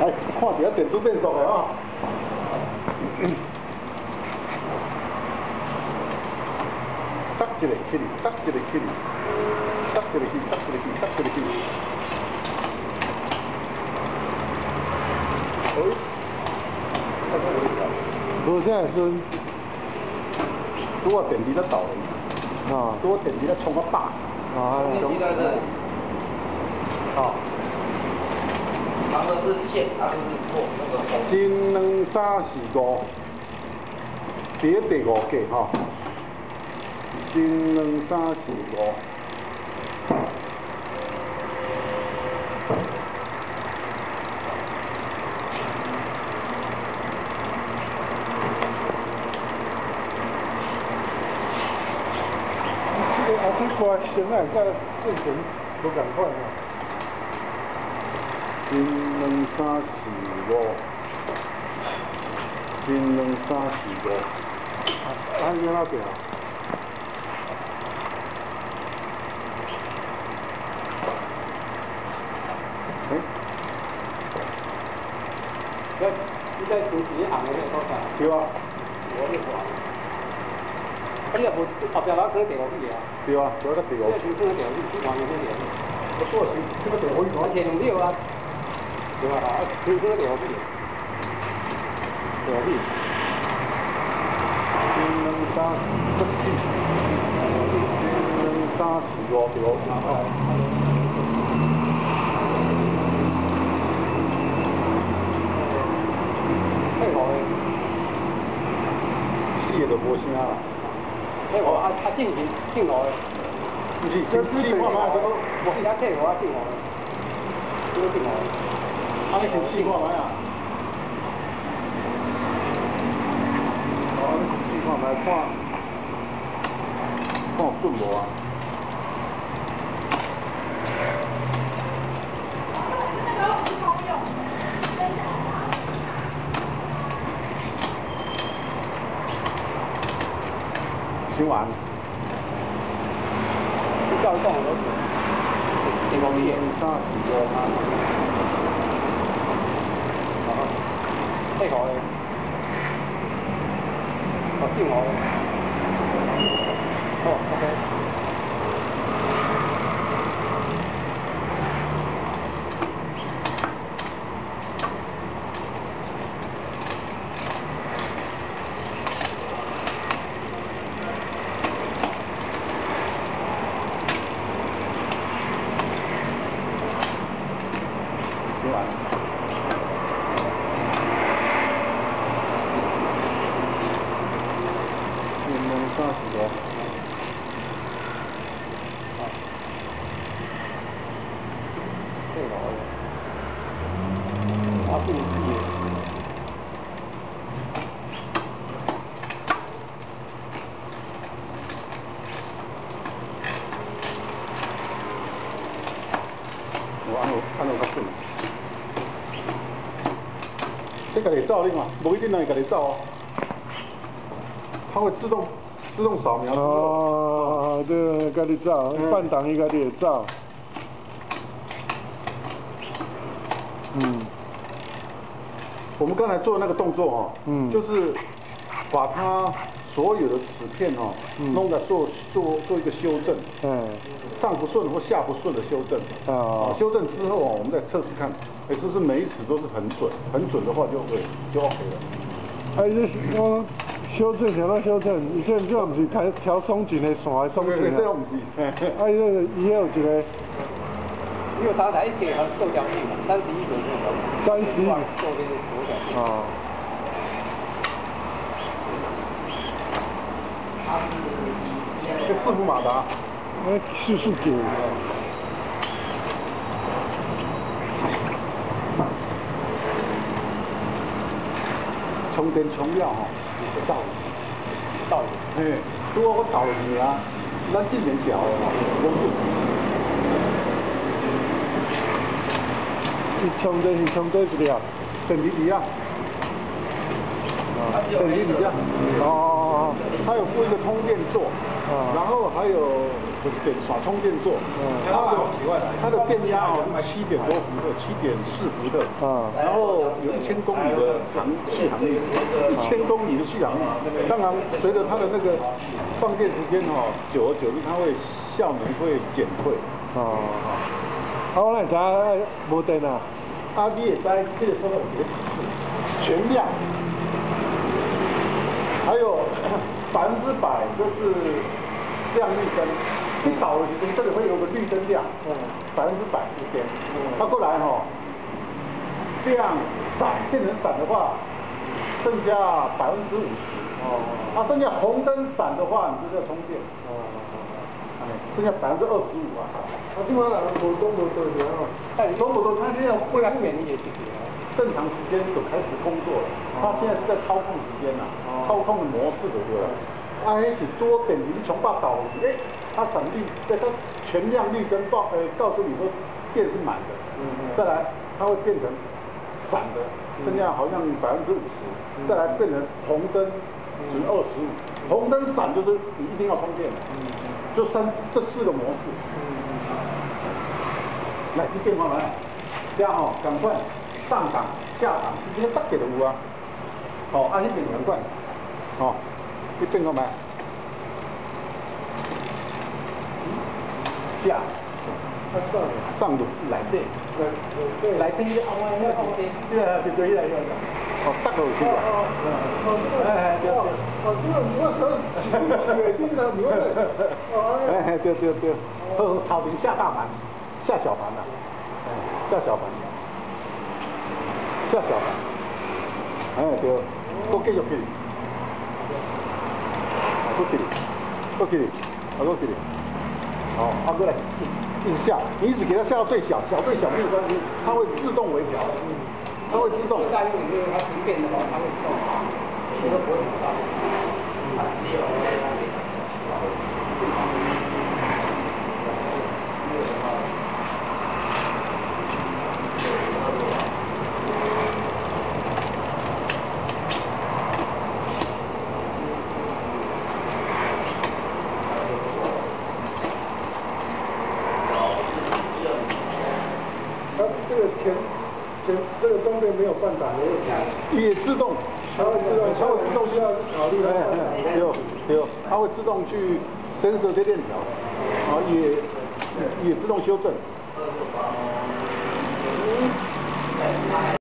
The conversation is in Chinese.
来，看一下电子变速的啊。搭一个起哩，搭一个起哩，搭一个起，搭一个起，搭一个起。哎， 无啥时拄啊电池咧倒咧， 啊， 拄啊电池咧冲啊饱。 啊， 哦。 长的是线，它就是做那个红。 1、2、3、4、5，第5格吼。1、2、3、4、5。 这个后底歌声啊，甲之前无共款啊。 1、2、3、4、5。1、2、3、4、5。 啊，安那边啊？ 哎， 你在主持行的那个多少？ 对啊， 我那个。啊，你若无后壁把可第5米啊？ 对啊，我个第5。 你先可第5米，去换个第5米。 我做是这个第5米。 啊，天龙六啊，对吧？啊，可第5米。第5米。 1、2、3、4，这是第。1、2、3、4、5，第5米。 配合的。 4个就无声啦。 配合啊，进路的。 不是，先看卖， 我是啊，配合啊，进路的。这个进路的。 啊，你先试看卖啊。哦，你先试看卖，看有准无啊？先完。 你照讲我1、5米。 1、2、3、4、5。 配合的。哦，进路的。哦 ，OK。 先完。1、2、3、4、5。 配合的。啊，进去的。 我按照较准。这个得照令嘛，不一定让你家己照哦。它会自动扫描。 哦，对，家己走，半档伊家己会走。 我们刚才做的那个动作哦，就是把它所有的齿片哦，弄来做一个修正。上不顺或下不顺的修正。修正之后哦，我们再测试看，是不是每一齿都是很准，很准的话就 OK 了。 啊，这是我修正想到修正，以前这不是调松紧的线的松紧啊。 这不是。 啊，伊个伊有一个。 因为它才给它够将近嘛，31左右。 31。 做这个手感。 哦。 它是这4伏马达。 速给。 充电充了吼，就走。嘿，拄好我倒落去啊，咱进前调的吼，无准。 伊充电是充多一粒？ 电池底啊。电池底啊。哦，它有附一个充电座，然后还有不是电耍充电座，它的电压哦是7点多伏特，7.4伏特，然后有1000公里的续航力，1000公里的续航力。当然，随着它的那个放电时间哦，久而久之，它会效能会减退。 我来知无电啊。 你也在这个时候有别指示，全亮，还有100%就是亮绿灯。一倒的时候，这里会有个绿灯亮，100%一边。它过来哈，亮闪变成闪的话，剩下50%。它剩下红灯闪的话，你就要充电。剩下25%啊。 基本上无多无多钱哦。 多不多？他现在为了便宜也是正常时间就开始工作了。他现在是在操控时间呐，操控的模式的对吧？它那是多点你穷霸倒，它闪绿，对，它全亮绿灯告诉你说电是满的。再来，它会变成闪的，剩下好像50%，再来变成红灯只25%，红灯闪就是你一定要充电的。就这4个模式。来，去变化来，这样吼，赶快上档、下档，这个搭起就有啊。那边赶快，你变化来，下，上路内底，内底后面那个，对对对，搭落去啊。对，头面下大盘。下小盘了，下小盘，对，搁继续去，搁去，过来一直下，你一直给它下到最小，小对小没有关系，它会自动微调，它会自动。 最大用途就是它停电的话，它会自动，你都不会知道，它只有。 这个中间没有半档的问题， 也自动， 它会自动需要考虑对，它会自动去sensor这链条，也自动修正。